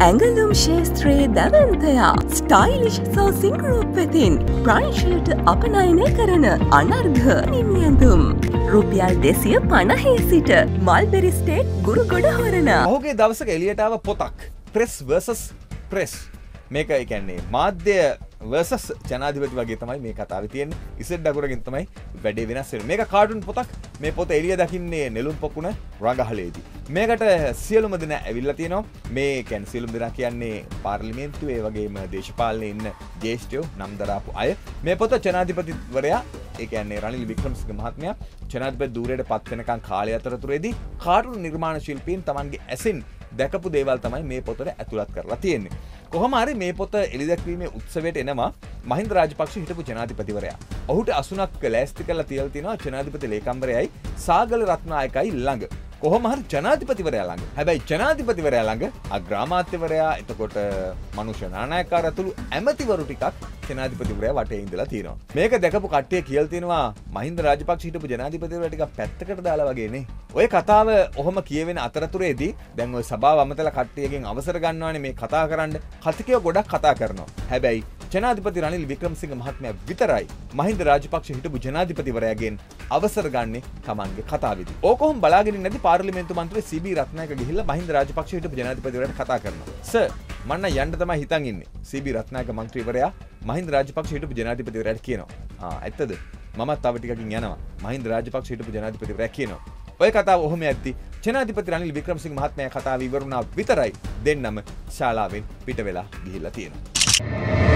ඇඟලුම් ශේස්ත්‍රයේ දැවන්තයා ස්ටයිලිෂ් සෝසිං group වෙතින් ප්‍රංශයට අපනයනය කරන අනර්ඝ නිමියඳුම් රුපියල් 250 සිට මල්බෙරි ස්ටේට් ගුරුගොඩ හොරණ. ඔහුගේ දවසක එළියට ආව පොතක් ප්‍රෙස් vs ප්‍රෙස්. මේක ඒ කියන්නේ මාධ්‍ය versus ජනාධිපති වගේ තමයි මේ කතාවේ තියෙන්නේ. ඉසෙඩ් අකුරකින් තමයි වැඩේ වෙනස් වෙන්නේ. මේක කාටුන් පොතක්. මේ පොත එළිය දකින්නේ නෙළුම් පොකුණ රඟහලේදී. මේකට සියලුම දෙනා ඇවිල්ලා තියෙනවා. මේ කියන්නේ සියලුම දෙනා කියන්නේ පාර්ලිමේන්තුවේ ඒ වගේම දේශපාලනේ ඉන්න ජ්‍යෙෂ්ඨයෝ නම් දරාපු අය. මේ පොත ජනාධිපතිවරයා ඒ කියන්නේ රනිල් වික්‍රමසිංහ මහත්මයා ජනාධිපති ධූරයට පත් වෙනකන් කාලය අතරතුරේදී කාටුන් නිර්මාණ ශිල්පීන් තමන්ගේ ඇසින් දැකපු දේවල් තමයි මේ පොතට ඇතුළත් කරලා තියෙන්නේ. කොහොම හරි මේ පොත එළිදැක්වීමේ උත්සවයට එනවා මහින්ද රාජපක්ෂ හිටපු ජනාධිපතිවරයා. ඔහුට 80ක් ලෑස්ති කරලා තියලා තිනවා ජනාධිපති ලේකම්වරයයි සාගල රත්නායකයි ළඟ. කොහොම හරි ජනාධිපතිවරයා ළඟ. හැබැයි ජනාධිපතිවරයා ළඟ අග්‍රාමාත්‍යවරයා එතකොට මනුෂ්‍ය නානායකකාර ඇතුළු ඇමතිවරු ටිකක් ජනාධිපතිවරයා වටේ ඉඳලා තියෙනවා. මේක දැකපු කට්ටිය කියලා තිනවා මහින්ද රාජපක්ෂ හිටපු ජනාධිපතිවරයා ටිකක් පැත්තකට දාලා වගේ නේ. ඔය කතාව ඔහොම කියවෙන අතරතුරේදී දැන් ඔය සභාව අමතලා කට්ටියගෙන් අවසර ගන්නවානේ මේ කතා කරන්න. කතිකයෝ ගොඩක් කතා කරනවා. හැබැයි ජනාධිපති රනිල් වික්‍රමසිංහ මහත්මයා විතරයි මහින්ද රාජපක්ෂ හිටපු ජනාධිපතිවරයාගෙන් අවසර ගන්නේ තමන්ගේ කතාවේදී. ඕකොහොම බලාගෙන ඉන්නදී පාර්ලිමේන්තු මන්ත්‍රී සී.බී. රත්නායක ගිහිල්ලා මහින්ද රාජපක්ෂ හිටපු ජනාධිපතිවරයාට කතා කරනවා. සර් මන්න යන්න තමයි හිතන් ඉන්නේ. සී.බී. රත්නායක මන්ත්‍රීවරයා මහින්ද රාජපක්ෂ හිටපු ජනාධිපතිවරයාට කියනවා. ඇත්තද? මමත් තව ටිකකින් යනවා. මහින්ද රාජපක්ෂ හිටපු ජනාධිපතිවරයා කියනවා. ඔය කතාව ඔහොම ඇද්දි ජනාධිපති රනිල් වික්‍රමසිංහ මහත්මයා කතාව ඉවරුණා විතරයි දෙන්නම ශාලාවෙන් පිට වෙලා ගිහිල්ලා තියෙනවා.